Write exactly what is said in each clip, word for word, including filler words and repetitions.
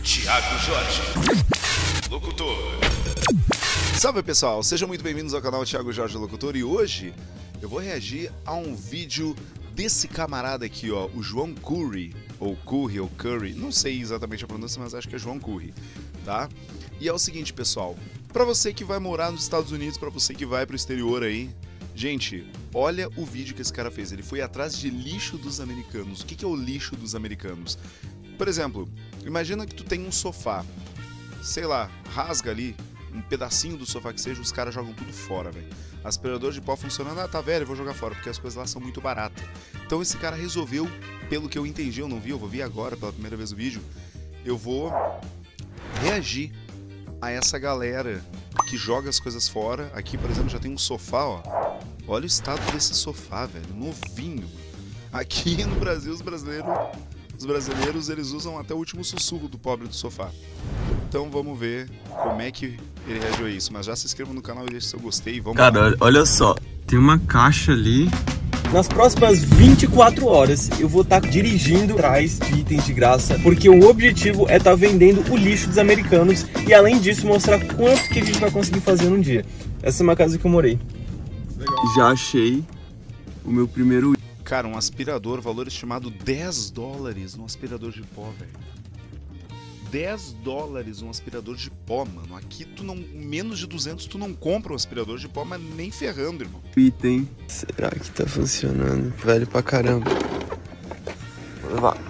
Thiago Jorge, locutor. Salve pessoal, sejam muito bem-vindos ao canal Thiago Jorge, locutor. E hoje eu vou reagir a um vídeo desse camarada aqui, ó, o João Curry, ou Curry, ou Curry, não sei exatamente a pronúncia, mas acho que é João Curry, tá? E é o seguinte, pessoal, pra você que vai morar nos Estados Unidos, pra você que vai pro exterior aí, gente, olha o vídeo que esse cara fez. Ele foi atrás de lixo dos americanos. O que que é o lixo dos americanos? Por exemplo, imagina que tu tem um sofá, sei lá, rasga ali um pedacinho do sofá que seja, os caras jogam tudo fora, velho. Aspirador de pó funcionando, ah, tá velho, eu vou jogar fora, porque as coisas lá são muito baratas. Então esse cara resolveu, pelo que eu entendi, eu não vi, eu vou ver agora pela primeira vez o vídeo, eu vou reagir a essa galera que joga as coisas fora. Aqui, por exemplo, já tem um sofá, ó. Olha o estado desse sofá, velho, novinho. Aqui no Brasil, os brasileiros, os brasileiros, eles usam até o último sussurro do pobre do sofá. Então vamos ver como é que ele reagiu a isso. Mas já se inscreva no canal e deixe seu gostei. Vamos Cara, lá. Olha só, tem uma caixa ali. Nas próximas vinte e quatro horas eu vou estar dirigindo atrás de itens de graça, porque o objetivo é estar vendendo o lixo dos americanos e além disso mostrar quanto que a gente vai conseguir fazer num dia. Essa é uma casa que eu morei. Legal. Já achei o meu primeiro. Cara, um aspirador, valor estimado dez dólares um aspirador de pó, velho. dez dólares um aspirador de pó, mano. Aqui tu não, menos de duzentos tu não compra um aspirador de pó, mas nem ferrando, irmão. Item. Será que tá funcionando? Velho pra caramba. Vou levar.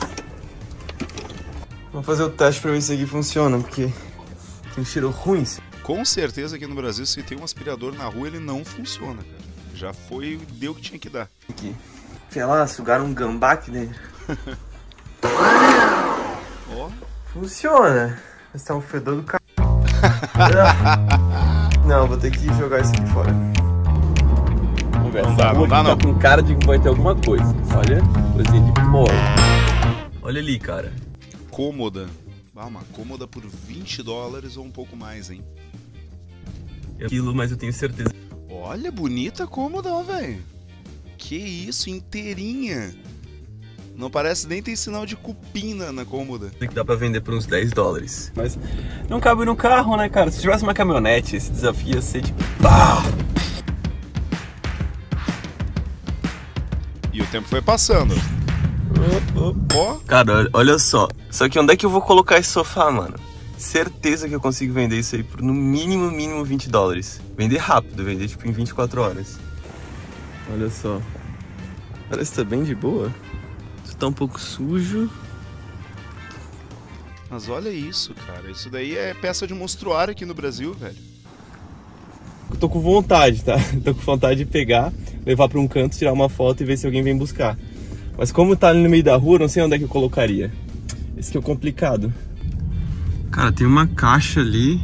Vamos fazer o teste pra ver se aqui funciona, porque tem um cheiro ruim. Com certeza aqui no Brasil, se tem um aspirador na rua, ele não funciona, cara. Já foi, deu o que tinha que dar. Aqui. Sei lá, sugaram um gambá aqui dentro. Ó. Funciona. Mas tá um fedor do c... Não, vou ter que jogar isso aqui fora. Vamos ver. Não dá, não dá, não. Tá com cara de que vai ter alguma coisa. Olha, coisinha de pó. Olha ali, cara. Cômoda. Ah, uma cômoda por vinte dólares ou um pouco mais, hein? Aquilo, mas eu tenho certeza. Olha, bonita a cômoda, ó, velho. Que isso, inteirinha. Não parece nem ter sinal de cupim na, na cômoda. Que dá pra vender por uns dez dólares. Mas não cabe no carro, né, cara? Se tivesse uma caminhonete, esse desafio ia ser tipo... Pá! E o tempo foi passando. Ó. Cara, olha só. Só que onde é que eu vou colocar esse sofá, mano? Certeza que eu consigo vender isso aí por no mínimo, mínimo vinte dólares. Vender rápido, vender tipo em vinte e quatro horas. Olha só. Parece que tá bem de boa. Tá um pouco sujo. Mas olha isso, cara. Isso daí é peça de monstruário aqui no Brasil, velho. Eu tô com vontade, tá? Tô com vontade de pegar, levar pra um canto, tirar uma foto e ver se alguém vem buscar. Mas como tá ali no meio da rua, não sei onde é que eu colocaria. Esse que é o complicado. Cara, tem uma caixa ali.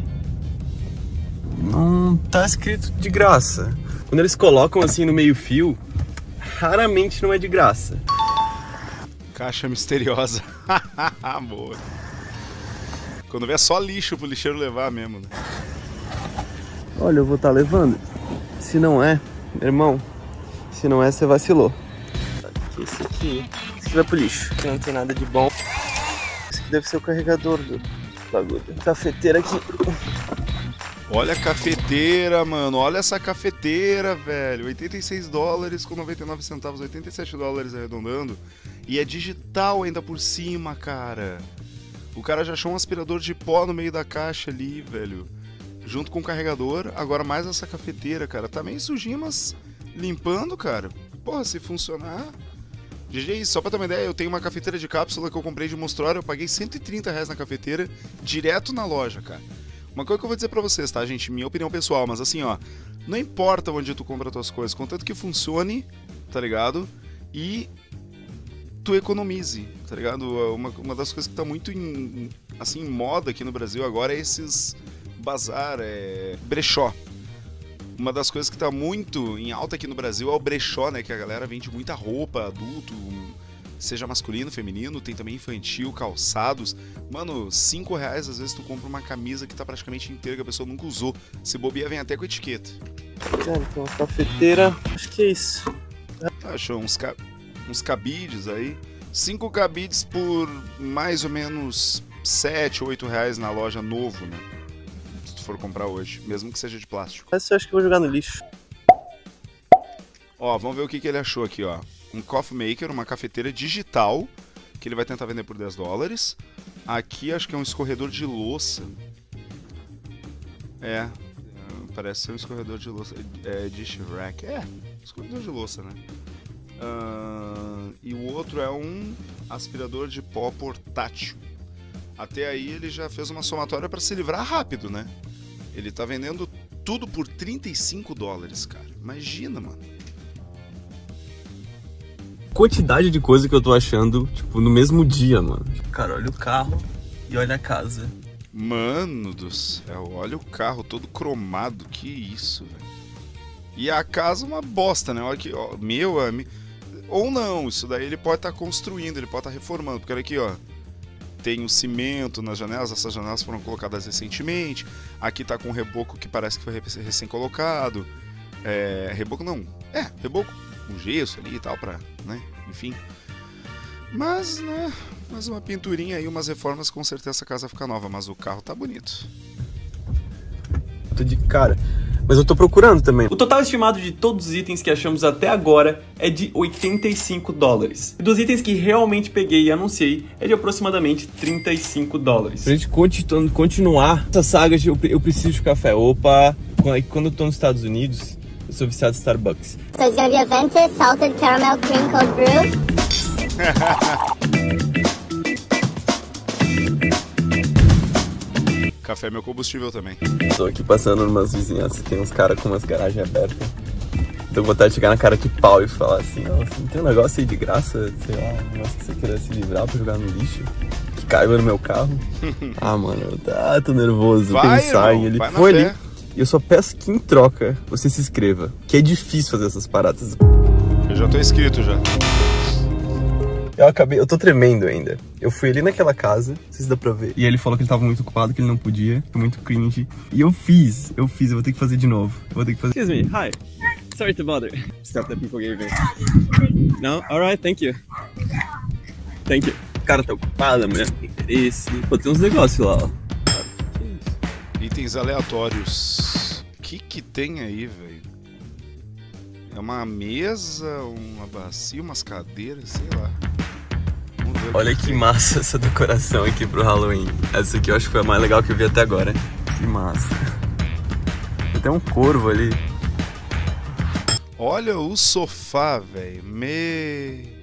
Não tá escrito de graça. Quando eles colocam assim no meio fio, raramente não é de graça. Caixa misteriosa. Boa. Quando vier só lixo pro lixeiro levar mesmo, né? Olha, eu vou estar levando. Se não é, meu irmão, se não é, você vacilou. Esse aqui, esse aqui vai pro lixo, que não tem nada de bom. Esse aqui deve ser o carregador do bagulho. Cafeteira aqui. Olha a cafeteira, mano. Olha essa cafeteira, velho. oitenta e seis dólares com noventa e nove centavos, oitenta e sete dólares arredondando. E é digital ainda por cima, cara. O cara já achou um aspirador de pó no meio da caixa ali, velho. Junto com o carregador. Agora mais essa cafeteira, cara. Tá meio sujinha, mas limpando, cara. Porra, se funcionar... G G, só pra ter uma ideia, eu tenho uma cafeteira de cápsula que eu comprei de monstruário. Eu paguei cento e trinta reais na cafeteira, direto na loja, cara. Uma coisa que eu vou dizer pra vocês, tá, gente? Minha opinião pessoal, mas assim, ó... Não importa onde tu compra as tuas coisas, contanto que funcione, tá ligado? E... tu economize, tá ligado? Uma, uma das coisas que tá muito em, assim, em moda aqui no Brasil agora é esses bazar, é, brechó. Uma das coisas que tá muito em alta aqui no Brasil é o brechó, né? Que a galera vende muita roupa, adulto, seja masculino, feminino, tem também infantil, calçados. Mano, cinco reais às vezes tu compra uma camisa que tá praticamente inteira, que a pessoa nunca usou. Se bobear, vem até com etiqueta. Cara, tem uma cafeteira, acho que é isso. Achou uns, ca... uns cabides aí. Cinco cabides por mais ou menos sete, oito reais na loja novo, né? Se tu for comprar hoje, mesmo que seja de plástico. Essa eu acho que eu vou jogar no lixo. Ó, vamos ver o que, que ele achou aqui, ó. Um coffee maker, uma cafeteira digital, que ele vai tentar vender por dez dólares. Aqui acho que é um escorredor de louça. É, parece ser um escorredor de louça. É, dish rack. É, escorredor de louça, né? Uh, e o outro é um aspirador de pó portátil. Até aí ele já fez uma somatória para se livrar rápido, né? Ele tá vendendo tudo por trinta e cinco dólares, cara. Imagina, mano. Quantidade de coisa que eu tô achando, tipo, no mesmo dia, mano. Cara, olha o carro e olha a casa. Mano do céu, olha o carro todo cromado, que isso, velho. E a casa uma bosta, né? Olha aqui, ó, meu amigo. Ou não, isso daí ele pode estar tá construindo, ele pode estar tá reformando, porque olha aqui, ó. Tem o cimento nas janelas, essas janelas foram colocadas recentemente. Aqui tá com um reboco que parece que foi recém-colocado. É, reboco não, é, reboco com gesso ali e tal, pra, né, enfim. Mas, né, mais uma pinturinha aí, umas reformas, com certeza essa casa fica nova, mas o carro tá bonito. Tô de cara, mas eu tô procurando também. O total estimado de todos os itens que achamos até agora é de oitenta e cinco dólares. E dos itens que realmente peguei e anunciei é de aproximadamente trinta e cinco dólares. Pra gente continu continuar essa saga, eu, eu preciso de café. Opa, quando eu tô nos Estados Unidos, eu sou viciado em Starbucks. So it's gonna be a Venti salted caramel cream cold brew. Café é meu combustível também. Tô aqui passando numas vizinhanças, tem uns caras com umas garagens abertas. Tô com vontade de chegar na cara de pau e falar assim, ó, não tem um negócio aí de graça, sei lá, um negócio que você queira se livrar pra jogar no lixo, que caiba no meu carro. Ah, mano, eu tá, tô nervoso, vai, pensar irmão, em ele. vai na Foi fé. ali. E eu só peço que em troca você se inscreva, que é difícil fazer essas paradas. Eu já tô inscrito já. Eu acabei, eu tô tremendo ainda. Eu fui ali naquela casa, não sei se dá pra ver. E ele falou que ele tava muito ocupado, que ele não podia, foi muito cringe. E eu fiz, eu fiz, eu vou ter que fazer de novo. Eu vou ter que fazer. Excuse me, hi. Sorry to bother. Stuff that people gave me. No? Alright, thank you. Thank you. O cara tá ocupado, a mulher não tem interesse. Pô, tem uns negócios lá, ó. Itens aleatórios. O que que tem aí, velho? É uma mesa, uma bacia, umas cadeiras, sei lá. Vamos ver. Olha que massa essa decoração aqui pro Halloween. Essa aqui eu acho que foi a mais legal que eu vi até agora. Que massa. Tem até um corvo ali. Olha o sofá, velho. Me...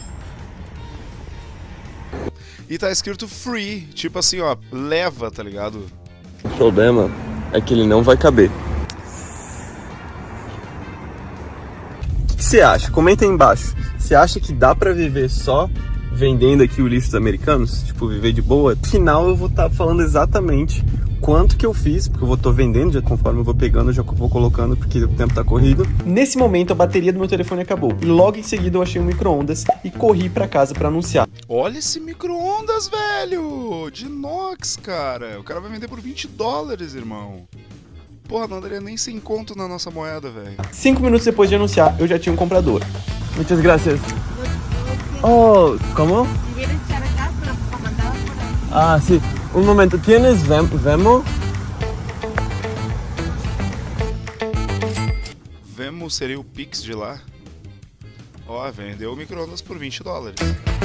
E tá escrito free. Tipo assim, ó, leva, tá ligado? O problema é que ele não vai caber. O que você acha? Comenta aí embaixo. Você acha que dá pra viver só vendendo aqui o lixo dos americanos? Tipo, viver de boa? No final eu vou estar tá falando exatamente quanto que eu fiz, porque eu vou tô vendendo, já conforme eu vou pegando, eu já vou colocando, porque o tempo tá corrido. Nesse momento a bateria do meu telefone acabou. E logo em seguida eu achei um micro-ondas e corri pra casa pra anunciar. Olha esse micro-ondas, velho! De inox, cara. O cara vai vender por vinte dólares, irmão. Porra, não daria nem sem conto na nossa moeda, velho. Cinco minutos depois de anunciar, eu já tinha um comprador. Muitas graças. Oh, como? Ah, sim. Um momento, ¿tienes Vemo? Vemo seria o Pix de lá. Ó, vendeu o micro-ondas por vinte dólares.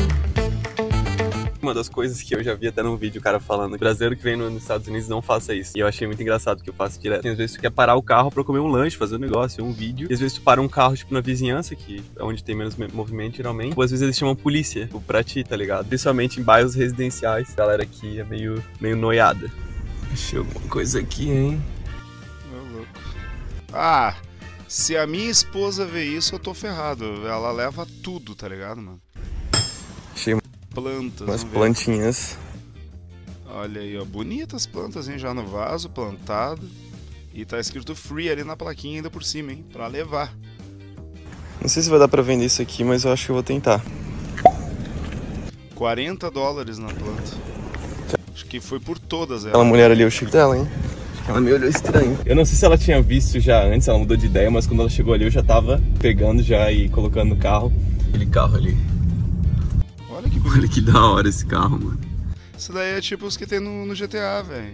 Uma das coisas que eu já vi até num vídeo o cara falando, brasileiro que vem nos Estados Unidos não faça isso. E eu achei muito engraçado que eu faço direto. Às vezes tu quer parar o carro pra comer um lanche, fazer um negócio, um vídeo. E às vezes tu para um carro, tipo, na vizinhança, que é onde tem menos movimento, geralmente. Ou às vezes eles chamam polícia, tipo, pra ti, tá ligado? Principalmente em bairros residenciais. A galera aqui é meio, meio noiada. Achei alguma coisa aqui, hein? Ô, louco. Ah, se a minha esposa ver isso, eu tô ferrado. Ela leva tudo, tá ligado, mano? Achei plantas. umas plantinhas. Olha aí, ó. Bonitas plantas, hein? Já no vaso, plantado. E tá escrito free ali na plaquinha ainda por cima, hein? Pra levar. Não sei se vai dar pra vender isso aqui, mas eu acho que eu vou tentar. quarenta dólares na planta. Acho que foi por todas elas. Aquela mulher ali, eu chego dela, hein? Acho que ela me olhou estranho. Eu não sei se ela tinha visto já antes, ela mudou de ideia, mas quando ela chegou ali eu já tava pegando já e colocando no carro. Aquele carro ali. Olha que bonito. Olha que da hora esse carro, mano. Isso daí é tipo os que tem no, no G T A, velho.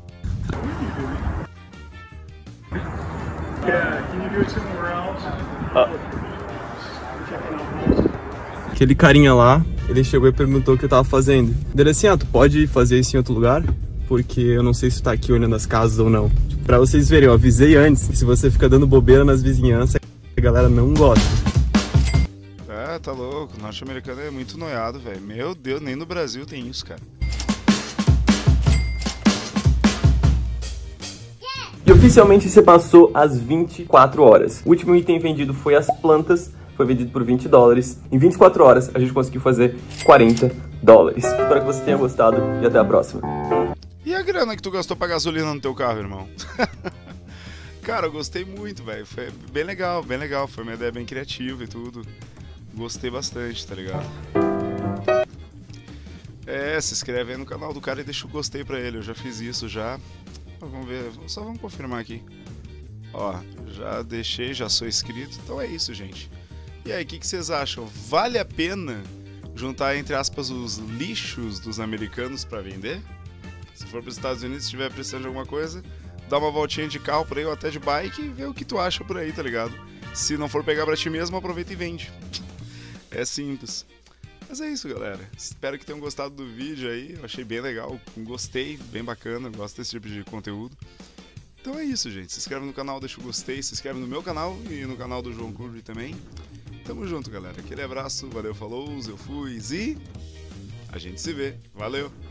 Aquele carinha lá, ele chegou e perguntou o que eu tava fazendo. Ele assim, ah, tu pode fazer isso em outro lugar? Porque eu não sei se tu tá aqui olhando as casas ou não. Pra vocês verem, eu avisei antes, se você fica dando bobeira nas vizinhanças, a galera não gosta. É, tá louco, o norte-americano é muito noiado, velho. Meu Deus, nem no Brasil tem isso, cara. E oficialmente se passou as vinte e quatro horas. O último item vendido foi as plantas, foi vendido por vinte dólares. Em vinte e quatro horas a gente conseguiu fazer quarenta dólares. Espero que você tenha gostado e até a próxima. E a grana que tu gastou pra gasolina no teu carro, irmão? Cara, eu gostei muito, velho. Foi bem legal, bem legal. Foi uma ideia bem criativa e tudo. Gostei bastante, tá ligado? É, se inscreve aí no canal do cara e deixa o gostei pra ele. Eu já fiz isso já. Vamos ver, só vamos confirmar aqui. Ó, já deixei, já sou inscrito. Então é isso, gente. E aí, o que, que vocês acham? Vale a pena juntar, entre aspas, os lixos dos americanos pra vender? Se for para os Estados Unidos, se estiver precisando de alguma coisa, dá uma voltinha de carro por aí ou até de bike e vê o que tu acha por aí, tá ligado? Se não for pegar pra ti mesmo, aproveita e vende. É simples. Mas é isso, galera. Espero que tenham gostado do vídeo aí. Eu achei bem legal, gostei, bem bacana. Gosto desse tipo de conteúdo. Então é isso, gente. Se inscreve no canal, deixa o gostei. Se inscreve no meu canal e no canal do João Curry também. Tamo junto, galera. Aquele abraço, valeu, falou, eu fui e a gente se vê. Valeu!